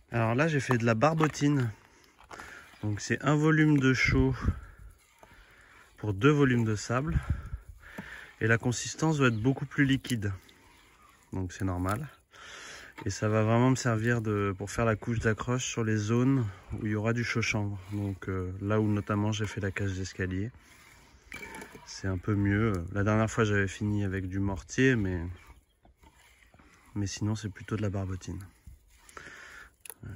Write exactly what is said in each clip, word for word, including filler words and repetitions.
Alors là j'ai fait de la barbotine. Donc c'est un volume de chaux pour deux volumes de sable. Et la consistance doit être beaucoup plus liquide. Donc c'est normal. Et ça va vraiment me servir de, pour faire la couche d'accroche sur les zones où il y aura du chaud-chambre. Donc euh, là où notamment j'ai fait la cage d'escalier. C'est un peu mieux. La dernière fois j'avais fini avec du mortier, mais, mais sinon c'est plutôt de la barbotine. Voilà.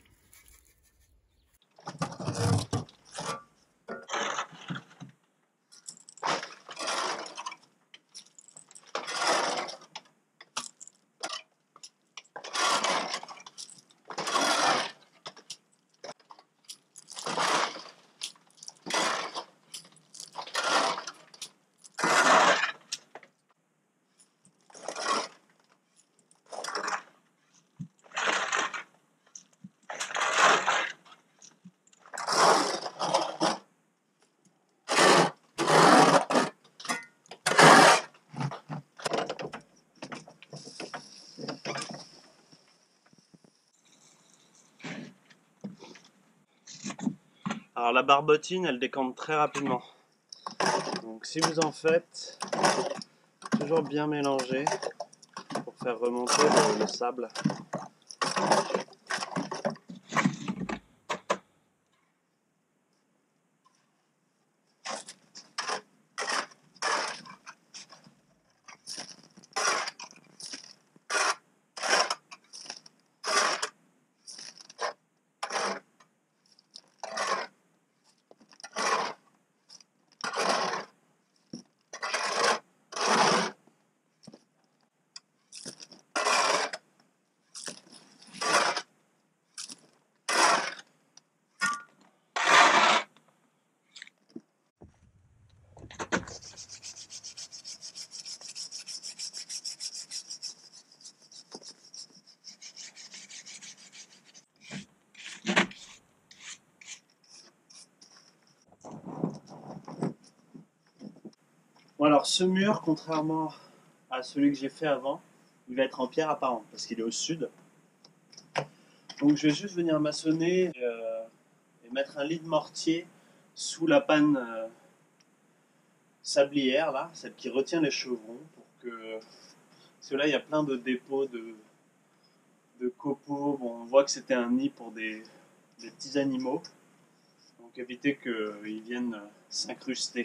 Alors la barbotine, elle décante très rapidement. Donc si vous en faites, toujours bien mélanger pour faire remonter le, le sable. Bon alors ce mur, contrairement à celui que j'ai fait avant, il va être en pierre apparente parce qu'il est au sud. Donc je vais juste venir maçonner euh, et mettre un lit de mortier sous la panne euh, sablière, là, celle qui retient les chevrons, pour que... Parce que là il y a plein de dépôts de, de copeaux. Bon, on voit que c'était un nid pour des, des petits animaux. Donc éviter qu'ils viennent s'incruster.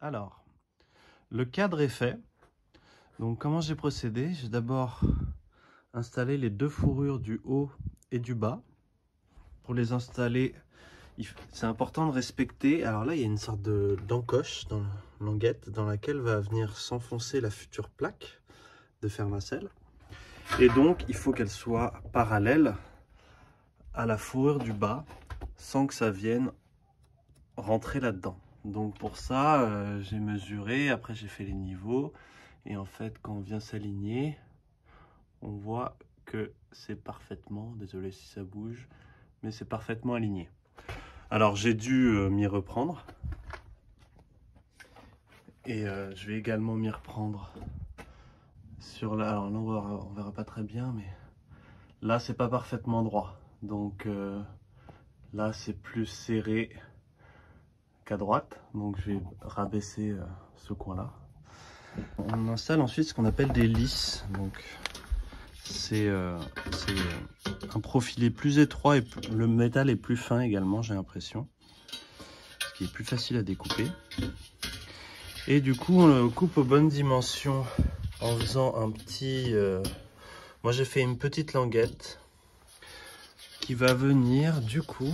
Alors, le cadre est fait. Donc comment j'ai procédé? J'ai d'abord installé les deux fourrures du haut et du bas. Pour les installer, c'est important de respecter. Alors là, il y a une sorte d'encoche dans la languette dans laquelle va venir s'enfoncer la future plaque de fer nacelle. Et donc, il faut qu'elle soit parallèle à la fourrure du bas sans que ça vienne rentrer là-dedans. Donc pour ça, euh, j'ai mesuré, après j'ai fait les niveaux. Et en fait, quand on vient s'aligner, on voit que c'est parfaitement, désolé si ça bouge, mais c'est parfaitement aligné. Alors j'ai dû euh, m'y reprendre. Et euh, je vais également m'y reprendre sur là. Alors là, on verra, on verra pas très bien, mais là, c'est pas parfaitement droit. Donc euh, là, c'est plus serré qu'à droite. Donc je vais rabaisser euh, ce coin-là. On installe ensuite ce qu'on appelle des lisses. Donc c'est euh, un profilé plus étroit et le métal est plus fin également, j'ai l'impression. Ce qui est plus facile à découper. Et du coup, on le coupe aux bonnes dimensions en faisant un petit... Euh... Moi, j'ai fait une petite languette qui va venir du coup...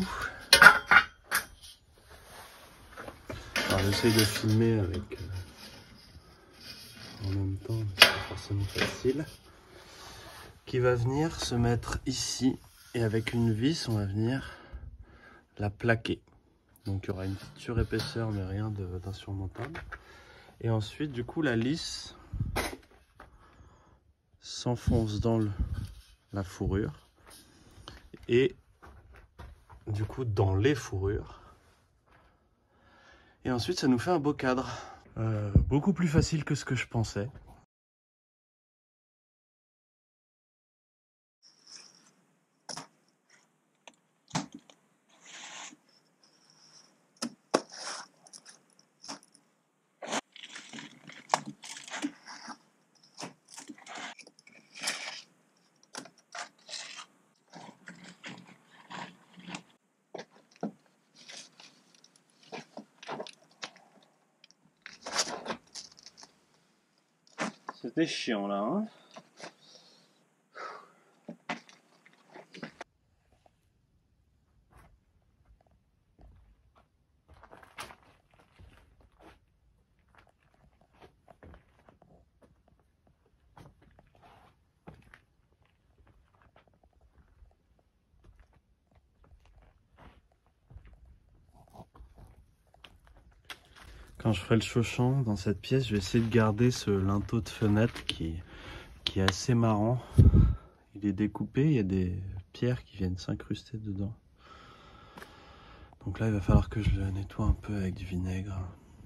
Alors, j'essaie de filmer avec... Euh... en même temps, c'est pas forcément facile. Qui va venir se mettre ici et avec une vis, on va venir la plaquer. Donc, il y aura une petite surépaisseur, mais rien d'insurmontable. Et ensuite, du coup, la lisse s'enfonce dans le, la fourrure et du coup dans les fourrures. Et ensuite, ça nous fait un beau cadre. Euh, beaucoup plus facile que ce que je pensais. C'était chiant là, hein. Quand je ferai le chauchant dans cette pièce, je vais essayer de garder ce linteau de fenêtre qui, qui est assez marrant. Il est découpé, il y a des pierres qui viennent s'incruster dedans. Donc là, il va falloir que je le nettoie un peu avec du vinaigre.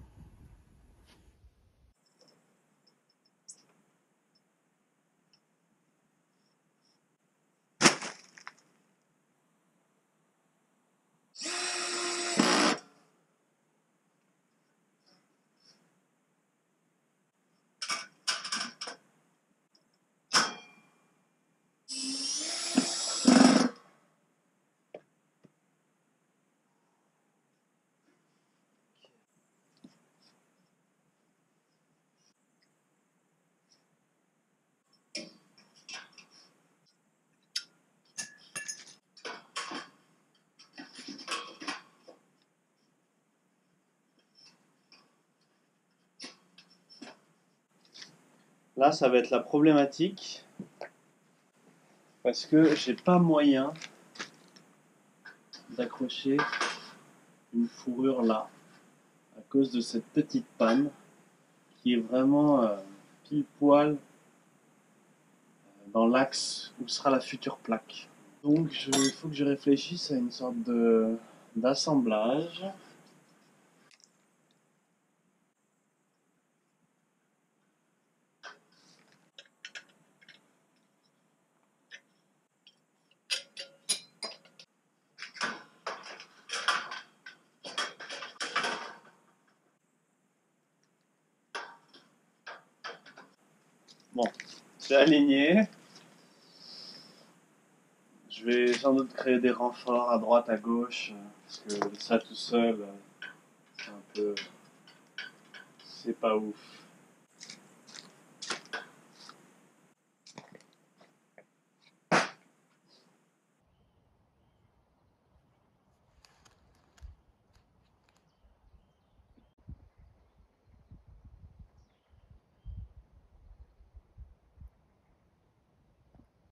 Là, ça va être la problématique parce que j'ai pas moyen d'accrocher une fourrure là à cause de cette petite panne qui est vraiment euh, pile poil dans l'axe où sera la future plaque. Donc il faut que je réfléchisse à une sorte de d'assemblage. Bon, c'est aligné. Je vais sans doute créer des renforts à droite, à gauche, parce que ça tout seul, c'est un peu, c'est pas ouf.